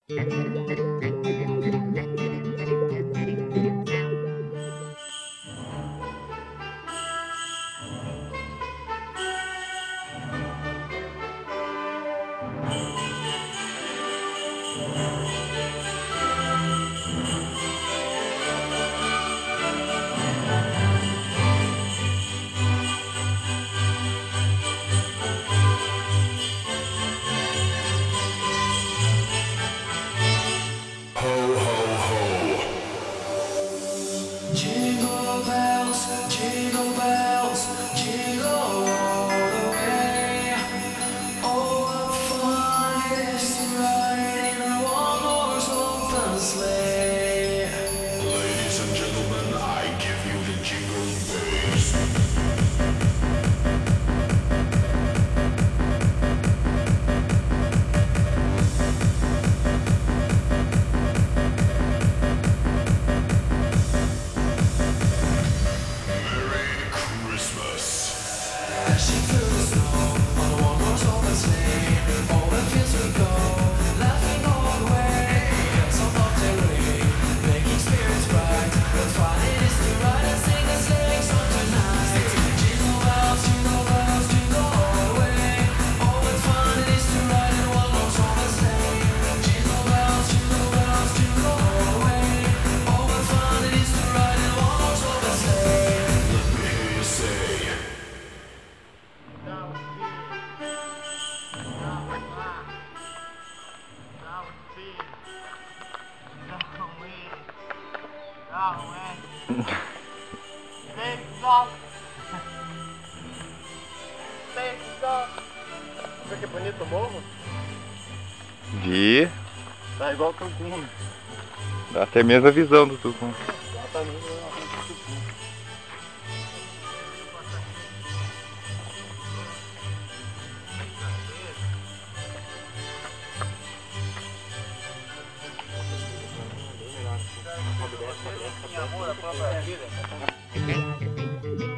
Jingle bells, jingle all the way. Oh, what fun it is to ride in a one-horse open sleigh. Ladies and gentlemen, I give you the jingle bells. Dashing through the snow on a one-horse open sleigh. Over the fields we go, laughing all the way. Some of the way, making spirits bright. What fun it is to ride and sing a sleighing song tonight. Jingle bells, jingle all the way. Oh, what fun it is to ride in a one-horse open sleigh. Jingle bells, jingle all the way. Oh, what fun it is to ride in a one-horse open sleigh. Let me hear you say. Vê que bonito o morro? Vi. Tá igual o Tucum. Dá até a mesma visão do Tucum. Exatamente igual o Tucum. Amor, a própria vida.